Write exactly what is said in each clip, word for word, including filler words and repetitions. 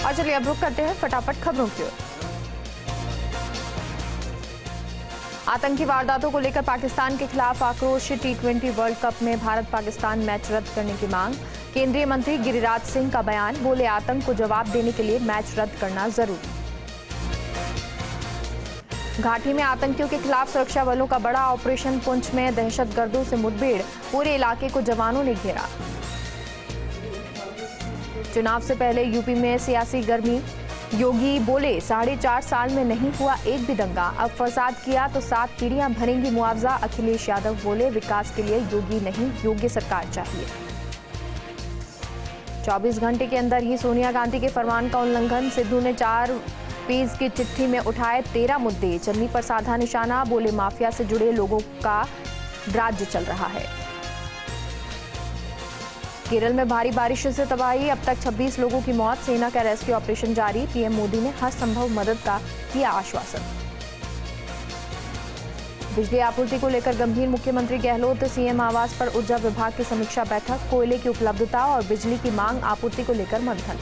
और चलिए अब रुक करते हैं फटाफट खबरों की ओर। आतंकी वारदातों को लेकर पाकिस्तान के खिलाफ आक्रोश। टी ट्वेंटी वर्ल्ड कप में भारत पाकिस्तान मैच रद्द करने की मांग। केंद्रीय मंत्री गिरिराज सिंह का बयान, बोले आतंक को जवाब देने के लिए मैच रद्द करना जरूरी। घाटी में आतंकियों के खिलाफ सुरक्षा बलों का बड़ा ऑपरेशन। पुंछ में दहशतगर्दों से मुठभेड़, पूरे इलाके को जवानों ने घेरा। चुनाव से पहले यूपी में सियासी गर्मी। योगी बोले साढ़े चार साल में नहीं हुआ एक भी दंगा, अब फसाद किया तो सात पीढ़ियां भरेंगी मुआवजा। अखिलेश यादव बोले विकास के लिए योगी नहीं, योग्य सरकार चाहिए। चौबीस घंटे के अंदर ही सोनिया गांधी के फरमान का उल्लंघन। सिद्धू ने चार पेज की चिट्ठी में उठाए तेरह मुद्दे। चन्नी पर साधा निशाना, बोले माफिया से जुड़े लोगों का राज्य चल रहा है। केरल में भारी बारिश से तबाही, अब तक छब्बीस लोगों की मौत। सेना का रेस्क्यू ऑपरेशन जारी। पीएम मोदी ने हर संभव मदद का किया आश्वासन। बिजली आपूर्ति को लेकर गंभीर मुख्यमंत्री गहलोत। सीएम आवास पर ऊर्जा विभाग की समीक्षा बैठक। कोयले की उपलब्धता और बिजली की मांग आपूर्ति को लेकर मंथन।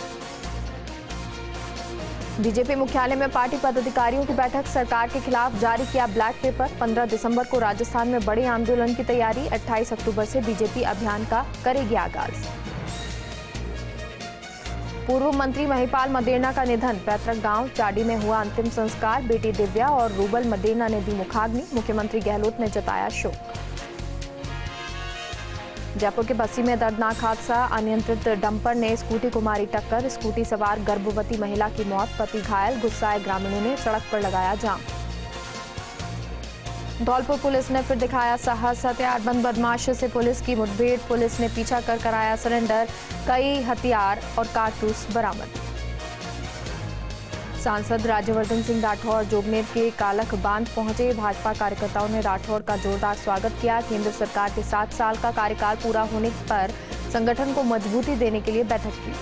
बीजेपी मुख्यालय में पार्टी पदाधिकारियों की बैठक। सरकार के खिलाफ जारी किया ब्लैक पेपर। पंद्रह दिसंबर को राजस्थान में बड़े आंदोलन की तैयारी। अट्ठाईस अक्टूबर से बीजेपी अभियान का करेगी आगाज। पूर्व मंत्री महिपाल मदेरणा का निधन। पैतृक गांव चाडी में हुआ अंतिम संस्कार। बेटी दिव्या और रूबल मदेरणा ने दी मुखाग्नि। मुख्यमंत्री गहलोत ने जताया शोक। जयपुर के बस्सी में दर्दनाक हादसा। अनियंत्रित डंपर ने स्कूटी को मारी टक्कर। स्कूटी सवार गर्भवती महिला की मौत, पति घायल। गुस्साए ग्रामीणों ने सड़क पर लगाया जाम। धौलपुर पुलिस ने फिर दिखाया साहस। हथियारबंद बदमाश से पुलिस की मुठभेड़। पुलिस ने पीछा कर कराया सरेंडर। कई हथियार और कारतूस बरामद। सांसद राज्यवर्धन सिंह राठौर जोगनेर के कालख बांध पहुंचे। भाजपा कार्यकर्ताओं ने राठौर का जोरदार स्वागत किया। केंद्र सरकार के सात साल का कार्यकाल पूरा होने पर संगठन को मजबूती देने के लिए बैठक की।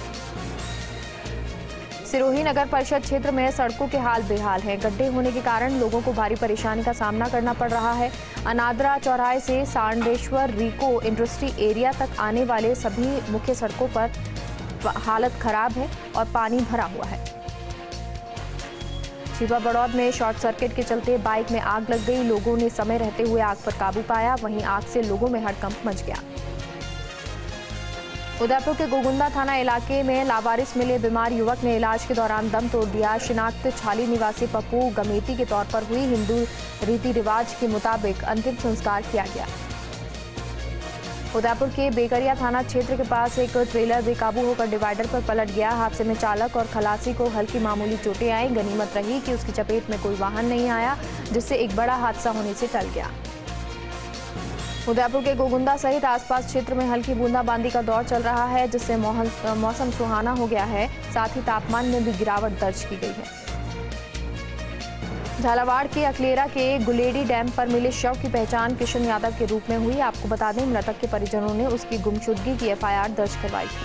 सिरोही नगर परिषद क्षेत्र में सड़कों के हाल बेहाल है। गड्ढे होने के कारण लोगों को भारी परेशानी का सामना करना पड़ रहा है। अनादरा चौराहे से सांडेश्वर रिको इंडस्ट्री एरिया तक आने वाले सभी मुख्य सड़कों पर हालत खराब है और पानी भरा हुआ है। छिबा बड़ौद में शॉर्ट सर्किट के चलते बाइक में आग लग गई। लोगों ने समय रहते हुए आग पर काबू पाया। वहीं आग से लोगों में हड़कंप मच गया। उदयपुर के गोगुंदा थाना इलाके में लावारिस मिले बीमार युवक ने इलाज के दौरान दम तोड़ दिया। शिनाख्त छाली निवासी पप्पू गमेती के तौर पर हुई। हिंदू रीति रिवाज के मुताबिक अंतिम संस्कार किया गया। उदयपुर के बेकरिया थाना क्षेत्र के पास एक ट्रेलर बेकाबू होकर डिवाइडर पर पलट गया। हादसे में चालक और खलासी को हल्की मामूली चोटें आईं। गनीमत रही कि उसकी चपेट में कोई वाहन नहीं आया, जिससे एक बड़ा हादसा होने से टल गया। उदयपुर के गोगुंदा सहित आसपास क्षेत्र में हल्की बूंदाबांदी का दौर चल रहा है, जिससे मौसम सुहाना हो गया है। साथ ही तापमान में भी गिरावट दर्ज की गई है। झालावाड़ के अकलेरा के गुलेडी डैम पर मिले शव की पहचान किशन यादव के रूप में हुई। आपको बता दें, मृतक के परिजनों ने उसकी गुमशुदगी की एफआईआर दर्ज करवाई थी।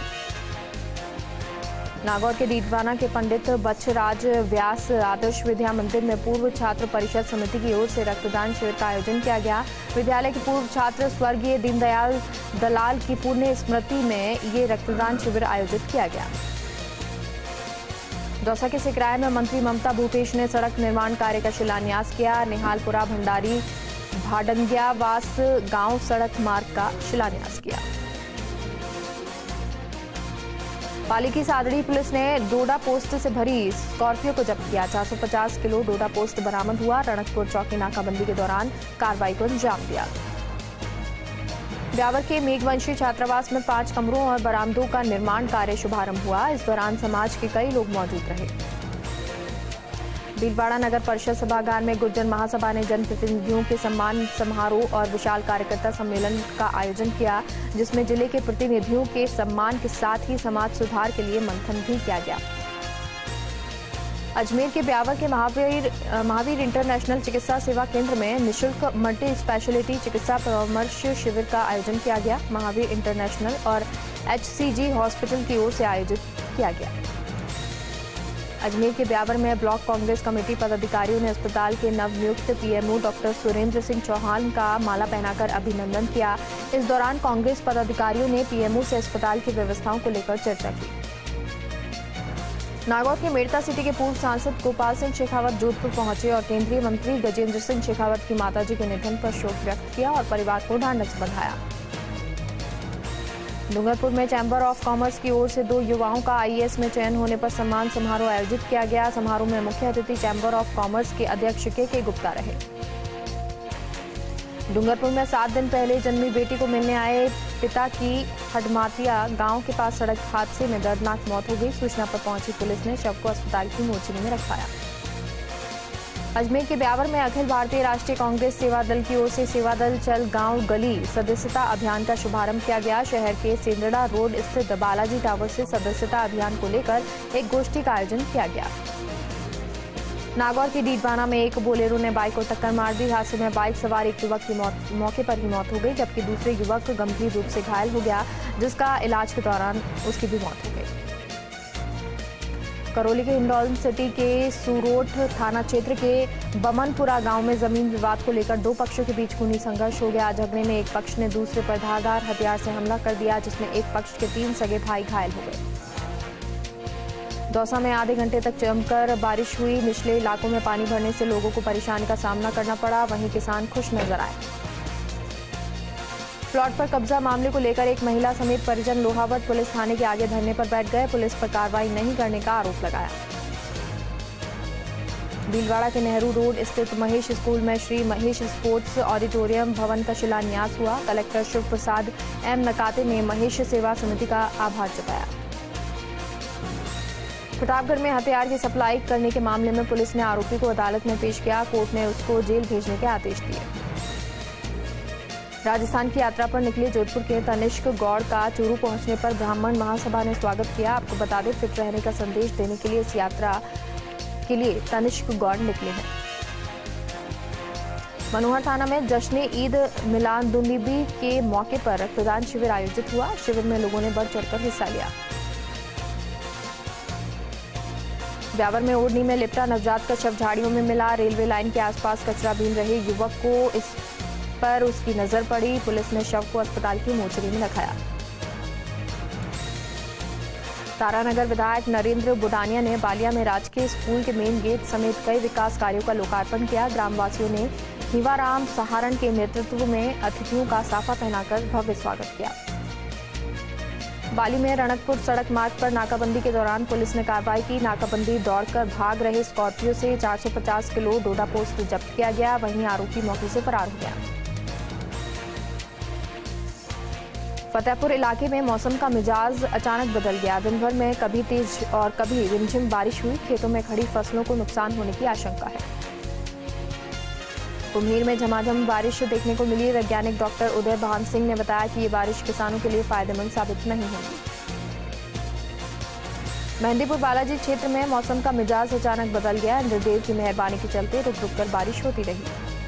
नागौर के डीडवाना के पंडित बच्छराज व्यास आदर्श विद्या मंदिर में पूर्व छात्र परिषद समिति की ओर से रक्तदान शिविर का आयोजन किया गया। विद्यालय के पूर्व छात्र स्वर्गीय दीनदयाल दलाल की पुण्य स्मृति में ये रक्तदान शिविर आयोजित किया गया। दौसा के सिकराय में मंत्री ममता भूपेश ने सड़क निर्माण कार्य का शिलान्यास किया। निहालपुरा भंडारी भाडंगियावास गांव सड़क मार्ग का शिलान्यास किया। पाली की सादड़ी पुलिस ने डोडा पोस्ट से भरी स्कॉर्पियो को जब्त किया। चार सौ पचास किलो डोडा पोस्ट बरामद हुआ। रणकपुर चौकी नाकाबंदी के दौरान कार्रवाई को अंजाम दिया। ब्यावर के मेघवंशी छात्रावास में पांच कमरों और बरामदों का निर्माण कार्य शुभारंभ हुआ। इस दौरान समाज के कई लोग मौजूद रहे। भीलवाड़ा नगर परिषद सभागार में गुर्जर महासभा ने जनप्रतिनिधियों के सम्मान समारोह और विशाल कार्यकर्ता सम्मेलन का आयोजन किया, जिसमें जिले के प्रतिनिधियों के सम्मान के साथ ही समाज सुधार के लिए मंथन भी किया गया। अजमेर के ब्यावर के महावीर महावीर इंटरनेशनल चिकित्सा सेवा केंद्र में निःशुल्क मल्टी स्पेशलिटी चिकित्सा परामर्श शिविर का आयोजन किया गया। महावीर इंटरनेशनल और एचसीजी हॉस्पिटल की ओर से आयोजित किया गया। अजमेर के ब्यावर में ब्लॉक कांग्रेस कमेटी पदाधिकारियों ने अस्पताल के नवनियुक्त पीएमओ डॉक्टर सुरेंद्र सिंह चौहान का माला पहनाकर अभिनंदन किया। इस दौरान कांग्रेस पदाधिकारियों ने पीएमओ से अस्पताल की व्यवस्थाओं को लेकर चर्चा की। नागौर के मेड़ता सिटी के पूर्व सांसद गोपाल सिंह शेखावत जोधपुर पहुंचे और केंद्रीय मंत्री गजेंद्र सिंह शेखावत की माताजी के निधन पर शोक व्यक्त किया और परिवार को ढांढस बंधाया। डूंगरपुर में चैंबर ऑफ कॉमर्स की ओर से दो युवाओं का आई ए एस में चयन होने पर सम्मान समारोह आयोजित किया गया। समारोह में मुख्य अतिथि चैंबर ऑफ कॉमर्स के अध्यक्ष के के गुप्ता रहे। डूंगरपुर में सात दिन पहले जन्मी बेटी को मिलने आए पिता की हडमातिया गांव के पास सड़क हादसे में दर्दनाक मौत हो गई। सूचना पर पहुंची पुलिस ने शव को अस्पताल की मोर्चरी में रखवाया। अजमेर के ब्यावर में अखिल भारतीय राष्ट्रीय कांग्रेस सेवा दल की ओर से सेवा दल चल गांव गली सदस्यता अभियान का शुभारंभ किया गया। शहर के सेंदड़ा रोड स्थित बालाजी टावर से सदस्यता अभियान को लेकर एक गोष्ठी का आयोजन किया गया। नागौर के डीडवाना में एक बोलेरो ने बाइक को टक्कर मार दी। हादसे में बाइक सवार एक युवक की मौत मौके पर ही मौत हो गई, जबकि दूसरे युवक गंभीर रूप से घायल हो गया, जिसका इलाज के दौरान उसकी भी मौत हो गई। करौली के हिंडौन सिटी के सूरोठ थाना क्षेत्र के बमनपुरा गांव में जमीन विवाद को लेकर दो पक्षों के बीच खूनी संघर्ष हो गया। झगड़े में एक पक्ष ने दूसरे पर धारदार हथियार से हमला कर दिया, जिसमें एक पक्ष के तीन सगे भाई घायल हो गए। दौसा में आधे घंटे तक जमकर बारिश हुई। निचले इलाकों में पानी भरने से लोगों को परेशानी का सामना करना पड़ा, वहीं किसान खुश नजर आए। प्लॉट पर कब्जा मामले को लेकर एक महिला समेत परिजन लोहावट पुलिस थाने के आगे धरने पर बैठ गए। पुलिस पर कार्रवाई नहीं करने का आरोप लगाया। भीलवाड़ा के नेहरू रोड स्थित महेश स्कूल में श्री महेश स्पोर्ट्स ऑडिटोरियम भवन का शिलान्यास हुआ। कलेक्टर शिव प्रसाद एम नकाते ने महेश सेवा समिति का आभार जताया। प्रतापगढ़ में हथियार की सप्लाई करने के मामले में पुलिस ने आरोपी को अदालत में पेश किया। कोर्ट ने उसको जेल भेजने के आदेश दिए। राजस्थान की यात्रा पर निकले जोधपुर के तनिष्क गौड़ का चूरू पहुंचने पर ब्राह्मण महासभा ने स्वागत किया। आपको बता दें, फिट रहने का संदेश देने के लिए इस यात्रा के लिए तनिष्क गौड़ निकले हैं। मनोहर थाना में जश्न ईद मिलादुन्नबी के मौके पर रक्तदान शिविर आयोजित हुआ। शिविर में लोगों ने बढ़ चढ़कर हिस्सा लिया। ब्यावर में ओढ़नी में लिपटा नवजात का शव झाड़ियों में मिला। रेलवे लाइन के आसपास कचरा बीन रहे युवक को इस पर उसकी नजर पड़ी। पुलिस ने शव को अस्पताल की मोर्चरी में रखाया। तारानगर विधायक नरेंद्र बुडानिया ने बालिया में राजकीय स्कूल के मेन गेट समेत कई विकास कार्यों का लोकार्पण किया। ग्रामवासियों ने हिवाराम सहारण के नेतृत्व में अतिथियों का साफा पहनाकर भव्य स्वागत किया। बाली में रणकपुर सड़क मार्ग पर नाकाबंदी के दौरान पुलिस ने कार्रवाई की। नाकाबंदी दौड़कर भाग रहे स्कॉर्पियो से चार सौ पचास किलो डोडा पोस्ट जब्त किया गया। वहीं आरोपी मौके से फरार हो गया। फतेहपुर इलाके में मौसम का मिजाज अचानक बदल गया। दिन भर में कभी तेज और कभी रिमझिम बारिश हुई। खेतों में खड़ी फसलों को नुकसान होने की आशंका है। कुम्हीर में झमाझम बारिश देखने को मिली। वैज्ञानिक डॉक्टर उदय भान सिंह ने बताया कि ये बारिश किसानों के लिए फायदेमंद साबित नहीं होगी। मेहंदीपुर बालाजी क्षेत्र में मौसम का मिजाज अचानक बदल गया। इंद्रदेव की मेहरबानी के चलते रुक रुक कर बारिश होती रही।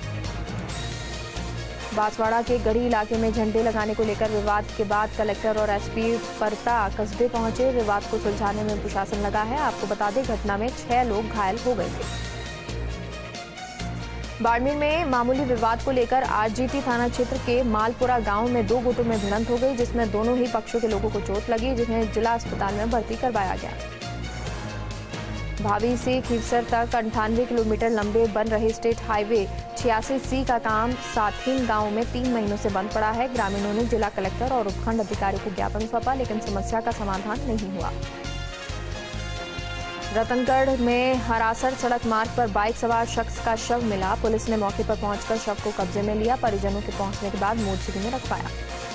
बांसवाड़ा के गढ़ी इलाके में झंडे लगाने को लेकर विवाद के बाद कलेक्टर और एस पी परता कस्बे पहुंचे। विवाद को सुलझाने में प्रशासन लगा है। आपको बता दें, घटना में छह लोग घायल हो गए थे। बाड़मेर में मामूली विवाद को लेकर आरजीटी थाना क्षेत्र के मालपुरा गांव में दो गुटों में भिड़ंत हो गई, जिसमें दोनों ही पक्षों के लोगों को चोट लगी, जिन्हें जिला अस्पताल में भर्ती करवाया गया। भावी से खीवसर तक अंठानवे किलोमीटर लंबे बन रहे स्टेट हाईवे छियासी सी का काम साथीन गांव में तीन महीनों से बंद पड़ा है। ग्रामीणों ने जिला कलेक्टर और उपखंड अधिकारी को ज्ञापन सौंपा, लेकिन समस्या का समाधान नहीं हुआ। रतनगढ़ में हरासर सड़क मार्ग पर बाइक सवार शख्स का शव मिला। पुलिस ने मौके पर पहुंचकर शव को कब्जे में लिया। परिजनों के पहुंचने के बाद मोर्चरी में रखवाया।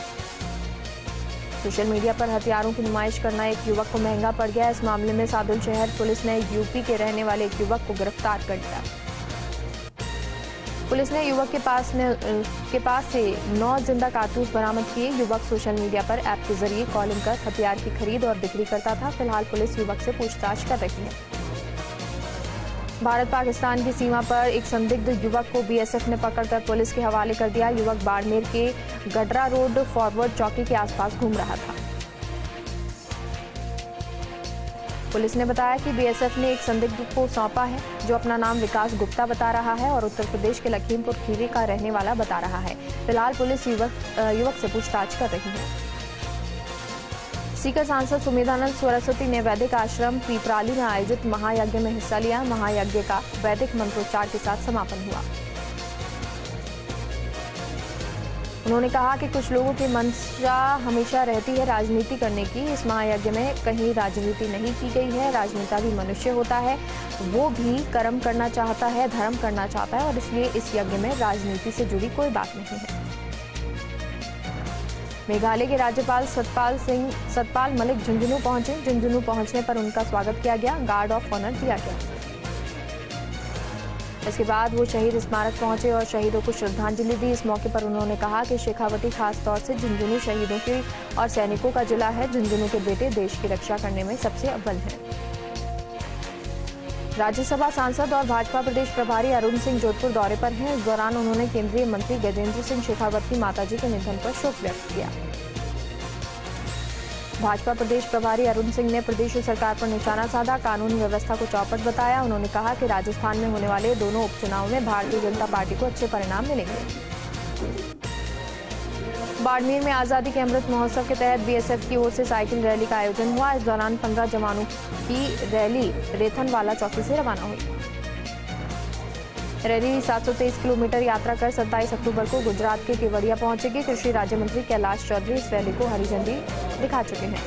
सोशल मीडिया पर हथियारों की नुमाइश करना एक युवक को महंगा पड़ गया। इस मामले में सादुल शहर पुलिस ने यूपी के रहने वाले एक युवक को गिरफ्तार कर लिया। पुलिस ने युवक के पास ने, के पास से नौ जिंदा कारतूस बरामद किए। युवक सोशल मीडिया पर ऐप के जरिए कॉलिंग कर हथियार की खरीद और बिक्री करता था। फिलहाल पुलिस युवक से पूछताछ कर रही है। भारत पाकिस्तान की सीमा पर एक संदिग्ध युवक को बीएसएफ ने पकड़कर पुलिस के हवाले कर दिया। युवक बाड़मेर के गडरा रोड फॉरवर्ड चौकी के आसपास घूम रहा था। पुलिस ने बताया कि बीएसएफ ने एक संदिग्ध को सौंपा है, जो अपना नाम विकास गुप्ता बता रहा है और उत्तर प्रदेश के लखीमपुर खीरी का रहने वाला बता रहा है। फिलहाल पुलिस युवक युवक से पूछताछ कर रही है। सीकर सांसद सुमेधानंद सरस्वती ने वैदिक आश्रम पीपराली में आयोजित महायज्ञ में हिस्सा लिया। महायज्ञ का वैदिक मंत्रोच्चार के साथ समापन हुआ। उन्होंने कहा कि कुछ लोगों की मंशा हमेशा रहती है राजनीति करने की। इस महायज्ञ में कहीं राजनीति नहीं की गई है। राजनेता भी मनुष्य होता है, वो भी कर्म करना चाहता है, धर्म करना चाहता है और इसलिए इस यज्ञ में राजनीति से जुड़ी कोई बात नहीं है। मेघालय के राज्यपाल सतपाल सिंह सतपाल मलिक झुंझुनू पहुंचे। झुंझुनू पहुंचने पर उनका स्वागत किया गया, गार्ड ऑफ ऑनर दिया गया। इसके बाद वो शहीद स्मारक पहुंचे और शहीदों को श्रद्धांजलि दी। इस मौके पर उन्होंने कहा कि शेखावती खास तौर से झुंझुनू शहीदों की और सैनिकों का जिला है। झुंझुनू के बेटे देश की रक्षा करने में सबसे अव्वल हैं। राज्यसभा सांसद और भाजपा प्रदेश प्रभारी अरुण सिंह जोधपुर दौरे पर हैं। इस दौरान उन्होंने केंद्रीय मंत्री गजेंद्र सिंह शेखावत की माताजी के निधन पर शोक व्यक्त किया। भाजपा प्रदेश प्रभारी अरुण सिंह ने प्रदेश सरकार पर निशाना साधा, कानून व्यवस्था को चौपट बताया। उन्होंने कहा कि राजस्थान में होने वाले दोनों उपचुनाव में भारतीय जनता पार्टी को अच्छे परिणाम मिलेंगे। बाड़मेर में आजादी के अमृत महोत्सव के तहत बीएसएफ की ओर से साइकिल रैली का आयोजन हुआ। इस दौरान पंद्रह जवानों की रैली रेथनवाला चौकी से रवाना हुई। रैली सात सौ तेईस किलोमीटर यात्रा कर सत्ताईस अक्टूबर को गुजरात के केवड़िया पहुंचेगी। कृषि राज्य मंत्री कैलाश चौधरी इस रैली को हरी झंडी दिखा चुके हैं।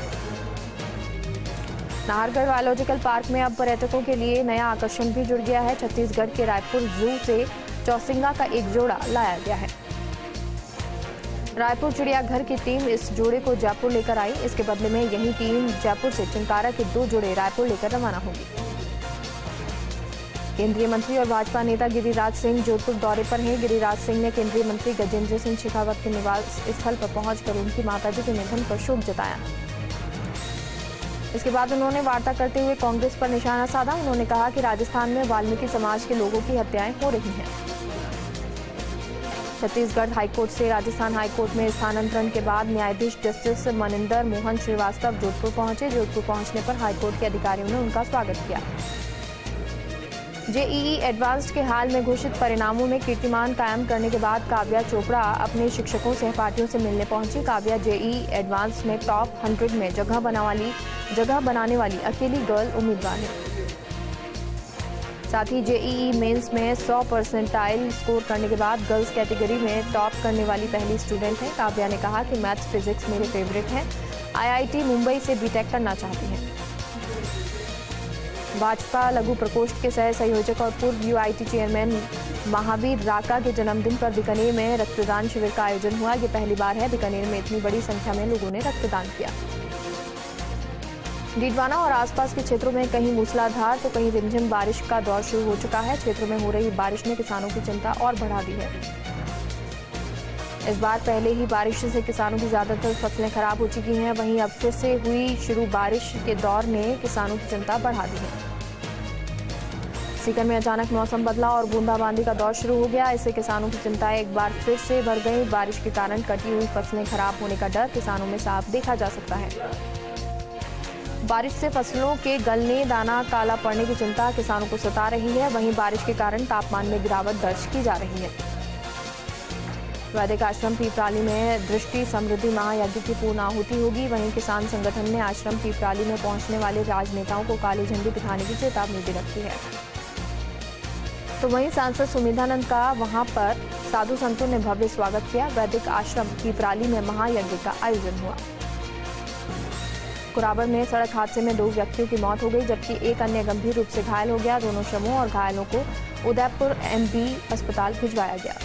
नाहरगढ़ बायोलॉजिकल पार्क में अब पर्यटकों के लिए नया आकर्षण भी जुड़ गया है। छत्तीसगढ़ के रायपुर जू से चौसिंगा का एक जोड़ा लाया गया है। रायपुर चिड़ियाघर की टीम इस जोड़े को जयपुर लेकर आई। इसके बदले में यही टीम जयपुर से चिंकारा के दो जोड़े रायपुर लेकर रवाना होगी। केंद्रीय मंत्री और भाजपा नेता गिरिराज सिंह जोधपुर दौरे पर हैं। गिरिराज सिंह ने केंद्रीय मंत्री गजेंद्र सिंह शेखावत के निवास स्थल पर पहुंचकर उनकी माताजी के निधन पर शोक जताया। इसके बाद उन्होंने वार्ता करते हुए कांग्रेस पर निशाना साधा। उन्होंने कहा कि राजस्थान में वाल्मीकि समाज के लोगों की हत्याएं हो रही हैं। छत्तीसगढ़ हाईकोर्ट से राजस्थान हाईकोर्ट में स्थानांतरण के बाद न्यायाधीश जस्टिस मनिंदर मोहन श्रीवास्तव जोधपुर पहुंचे। जोधपुर पहुंचने पर हाईकोर्ट के अधिकारियों ने उनका स्वागत किया। जेईई एडवांस्ड के हाल में घोषित परिणामों में कीर्तिमान कायम करने के बाद काव्या चोपड़ा अपने शिक्षकों सहपाठियों से मिलने पहुंची। काव्या जेईई एडवांस में टॉप हंड्रेड में जगह बना वाली जगह बनाने वाली अकेली गर्ल उम्मीदवार है। साथ ही जेईई मेंस में सौ परसेंटाइल स्कोर करने के बाद गर्ल्स कैटेगरी में टॉप करने वाली पहली स्टूडेंट है। काव्या ने कहा कि मैथ्स फिजिक्स मेरे फेवरेट हैं। आईआईटी मुंबई से बीटेक करना चाहती हैं। भाजपा लघु प्रकोष्ठ के सह संयोजक और पूर्व यूआईटी चेयरमैन महावीर राका के जन्मदिन पर बीकानेर में रक्तदान शिविर का आयोजन हुआ। ये पहली बार है बीकानेर में इतनी बड़ी संख्या में लोगों ने रक्तदान किया। डीडवाना और आसपास के क्षेत्रों में कहीं मूसलाधार तो कहीं रिमझिम बारिश का दौर शुरू हो चुका है। क्षेत्रों में हो रही बारिश ने किसानों की चिंता और बढ़ा दी है। इस बार पहले ही बारिश से किसानों की ज्यादातर फसलें खराब हो चुकी हैं। वहीं अब फिर से हुई शुरू बारिश के दौर ने किसानों की चिंता बढ़ा दी है। सीकर में अचानक मौसम बदला और बूंदाबांदी का दौर शुरू हो गया। इससे किसानों की चिंताएं एक बार फिर से बढ़ गई। बारिश के कारण कटी हुई फसलें खराब होने का डर किसानों में साफ देखा जा सकता है। बारिश से फसलों के गलने, दाना काला पड़ने की चिंता किसानों को सता रही है। वहीं बारिश के कारण तापमान में गिरावट दर्ज की जा रही है। वैदिक आश्रम पीपराली में दृष्टि समृद्धि महायज्ञ की पूर्ण आहुति होगी। वहीं किसान संगठन ने आश्रम पीपराली में पहुंचने वाले राजनेताओं को काली झंडी दिखाने की चेतावनी दे रखी है। तो वहीं सांसद सुमेधानंद का वहां पर साधु संतों ने भव्य स्वागत किया। वैदिक आश्रम पीपराली में महायज्ञ का आयोजन हुआ। कुराबर में सड़क हादसे में दो व्यक्तियों की मौत हो गई, जबकि एक अन्य गंभीर रूप से घायल हो गया। दोनों शवों और घायलों को उदयपुर एमबी अस्पताल भिजवाया गया।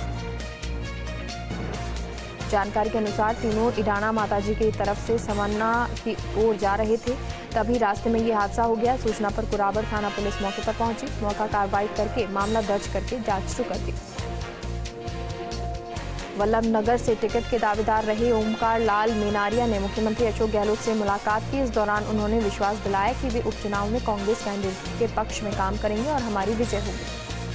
जानकारी के अनुसार तीनों इडाना माताजी की तरफ से समन्ना की ओर जा रहे थे, तभी रास्ते में ये हादसा हो गया। सूचना पर कुराबर थाना पुलिस मौके पर पहुंची। मौका कार्रवाई करके मामला दर्ज करके जांच शुरू कर दी। वल्लभ नगर से टिकट के दावेदार रहे ओमकार लाल मेनारिया ने मुख्यमंत्री अशोक गहलोत से मुलाकात की। इस दौरान उन्होंने विश्वास दिलाया कि वे उपचुनाव में कांग्रेस कैंडिडेट के पक्ष में काम करेंगे और हमारी विजय होगी।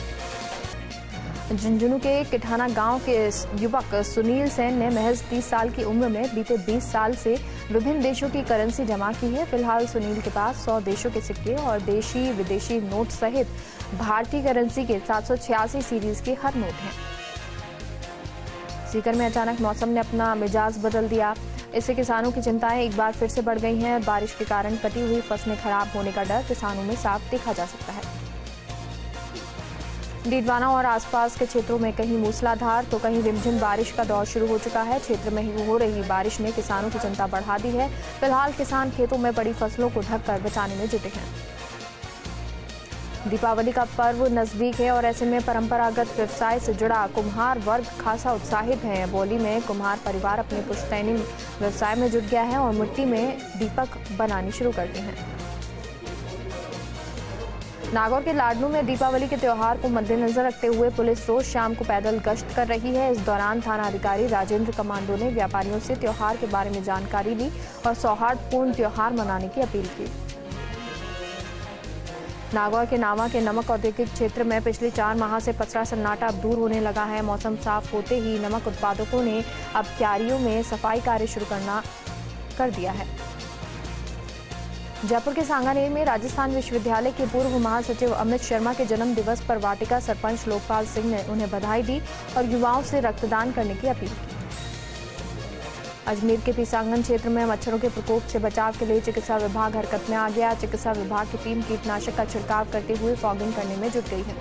झुंझुनू के किठाना गांव के युवक सुनील सेन ने महज तीस साल की उम्र में बीते बीस साल से विभिन्न देशों की करेंसी जमा की है। फिलहाल सुनील के पास सौ देशों के सिक्के और देशी विदेशी नोट सहित भारतीय करेंसी के सात सौ छियासी सीरीज के हर नोट हैं। सीकर में अचानक मौसम ने अपना मिजाज बदल दिया। इससे किसानों की चिंताएं एक बार फिर से बढ़ गई हैं और बारिश के कारण कटी हुई फसलें खराब होने का डर किसानों में साफ देखा जा सकता है। डीडवाना और आसपास के क्षेत्रों में कहीं मूसलाधार तो कहीं रिमझिम बारिश का दौर शुरू हो चुका है। क्षेत्र में हो रही बारिश ने किसानों की चिंता बढ़ा दी है। फिलहाल किसान खेतों में पड़ी फसलों को ढककर बचाने में जुटे हैं। दीपावली का पर्व नजदीक है और ऐसे में परंपरागत व्यवसाय से जुड़ा कुम्हार वर्ग खासा उत्साहित है। बौली में कुम्हार परिवार अपने पुश्तैनी व्यवसाय में जुट गया है और मिट्टी में दीपक बनाने शुरू करते हैं। नागौर के लाडनू में दीपावली के त्योहार को मद्देनजर रखते हुए पुलिस रोज शाम को पैदल गश्त कर रही है। इस दौरान थाना अधिकारी राजेंद्र कमांडो ने व्यापारियों से त्योहार के बारे में जानकारी ली और सौहार्दपूर्ण त्योहार मनाने की अपील की। नागौर के नावा के नमक औद्योगिक क्षेत्र में पिछले चार माह से पसरा सन्नाटा अब दूर होने लगा है। मौसम साफ होते ही नमक उत्पादकों ने अब क्यारियों में सफाई कार्य शुरू करना कर दिया है। जयपुर के सांगानेर में राजस्थान विश्वविद्यालय के पूर्व महासचिव अमित शर्मा के जन्म दिवस पर वाटिका सरपंच लोकपाल सिंह ने उन्हें बधाई दी और युवाओं से रक्तदान करने की अपील की। अजमेर के पीसांगन क्षेत्र में मच्छरों के प्रकोप से बचाव के लिए चिकित्सा विभाग हरकत में आ गया। चिकित्सा विभाग की टीम कीटनाशक का छिड़काव करते हुए फॉगिंग करने में जुट गई है।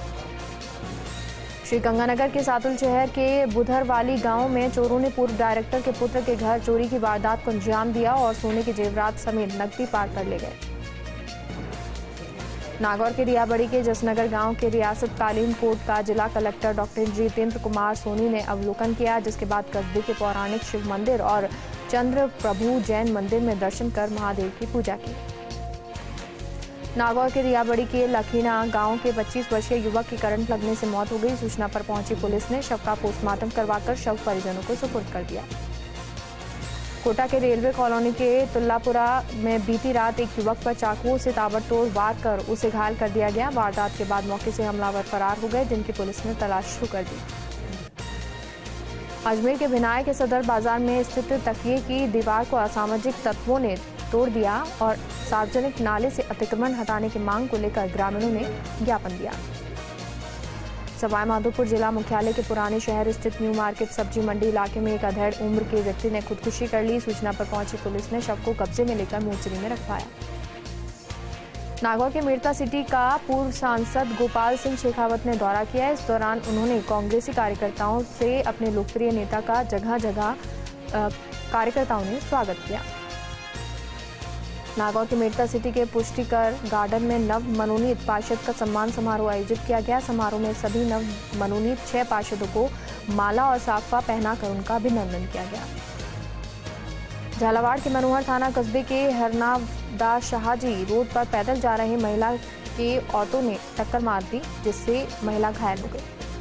श्रीगंगानगर के सातुल शहर के बुधरवाली गांव में चोरों ने पूर्व डायरेक्टर के पुत्र के घर चोरी की वारदात को अंजाम दिया और सोने के जेवरात समेत नकदी पार कर ले गए। नागौर के रियाबड़ी के जसनगर गांव के रियासतकालीन कोर्ट का जिला कलेक्टर डॉक्टर जितेंद्र कुमार सोनी ने अवलोकन किया, जिसके बाद कस्बे के पौराणिक शिव मंदिर और चंद्र प्रभु जैन मंदिर में दर्शन कर महादेव की पूजा की। नागौर के रियाबड़ी के लखीना गांव के पच्चीस वर्षीय युवक की करंट लगने से मौत हो गई। सूचना पर पहुंची पुलिस ने शव का पोस्टमार्टम करवाकर शव परिजनों को सुपुर्द कर दिया। कोटा के रेलवे कॉलोनी के तुल्लापुरा में बीती रात एक युवक पर चाकुओं से ताबड़तोड़ वार कर उसे घायल कर दिया गया। वारदात के बाद मौके से हमलावर फरार हो गए, जिनकी पुलिस ने तलाश शुरू कर दी। अजमेर के भिनाय के सदर बाजार में स्थित तकिए की दीवार को असामाजिक तत्वों ने तोड़ दिया और सार्वजनिक नाले से अतिक्रमण हटाने की मांग को लेकर ग्रामीणों ने ज्ञापन दिया। सवाईमाधोपुर जिला मुख्यालय के पुराने शहर स्थित न्यू मार्केट सब्जी मंडी इलाके में एक अधेड़ उम्र के व्यक्ति ने खुदकुशी कर ली। सूचना पर पहुंची पुलिस ने शव को कब्जे में लेकर मोर्चरी में रखवाया। नागौर के मेड़ता सिटी का पूर्व सांसद गोपाल सिंह शेखावत ने दौरा किया। इस दौरान उन्होंने कांग्रेसी कार्यकर्ताओं से अपने लोकप्रिय नेता का जगह जगह कार्यकर्ताओं ने स्वागत किया। नागौर के मेड़ता सिटी के पुष्टिकर गार्डन में नव मनोनीत पार्षद का सम्मान समारोह आयोजित किया गया। समारोह में सभी नव मनोनीत छह पार्षदों को माला और साफा पहनाकर उनका अभिनंदन किया गया। झालावाड़ के मनोहर थाना कस्बे के हरनावदा शाहजी रोड पर पैदल जा रहे महिला के ऑटो ने टक्कर मार दी, जिससे महिला घायल हो गई।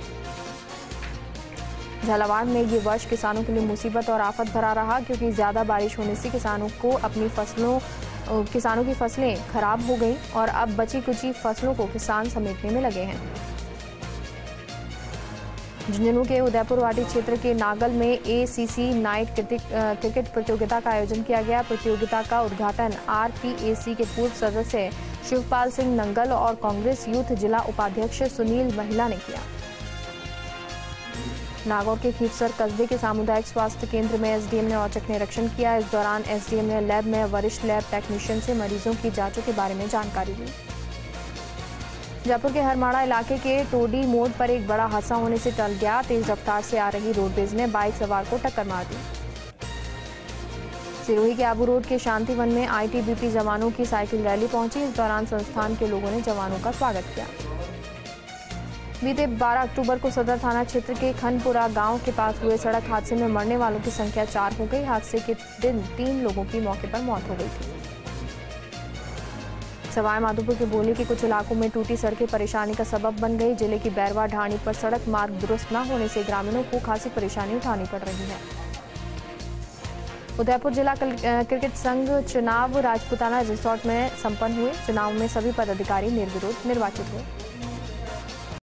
झालावाड़ में ये वर्ष किसानों के लिए मुसीबत और आफत भरा रहा, क्योंकि ज्यादा बारिश होने से किसानों को अपनी फसलों किसानों की फसलें खराब हो गईं और अब बची कुची फसलों को किसान समेटने में लगे हैं। झुंझुनू के उदयपुर वाटी क्षेत्र के नागल में एसीसी नाइट क्रिकेट प्रतियोगिता का आयोजन किया गया। प्रतियोगिता का उद्घाटन आरपीएसी के पूर्व सदस्य शिवपाल सिंह नंगल और कांग्रेस यूथ जिला उपाध्यक्ष सुनील महिला ने किया। नागौर के खीवसर कस्बे के सामुदायिक स्वास्थ्य केंद्र में एसडीएम ने औचक निरीक्षण किया। इस दौरान एसडीएम ने लैब में वरिष्ठ लैब टेक्नीशियन से मरीजों की जांचों के बारे में जानकारी ली। जयपुर के हरमाड़ा इलाके के टोडी मोड़ पर एक बड़ा हादसा होने से टल गया। तेज रफ्तार से आ रही रोडवेज ने बाइक सवार को टक्कर मार दी। सिरोही के आबू रोड के शांतिवन में आईटीबीपी जवानों की साइकिल रैली पहुंची। इस दौरान संस्थान के लोगों ने जवानों का स्वागत किया। बीते बारह अक्टूबर को सदर थाना क्षेत्र के खनपुरा गांव के पास हुए सड़क हादसे में मरने वालों की संख्या चार हो गई। हादसे के दिन तीन लोगों की मौके पर मौत हो गई थी। सवाईमाधोपुर के बोली के कुछ इलाकों में टूटी सड़कें परेशानी का सबब बन गई। जिले की बैरवा ढाणी पर सड़क मार्ग दुरुस्त न होने से ग्रामीणों को खासी परेशानी उठानी पड़ रही है। उदयपुर जिला क्रिकेट संघ चुनाव राजपुताना रिसोर्ट में संपन्न हुए। चुनाव में सभी पदाधिकारी निर्विरोध निर्वाचित हुए।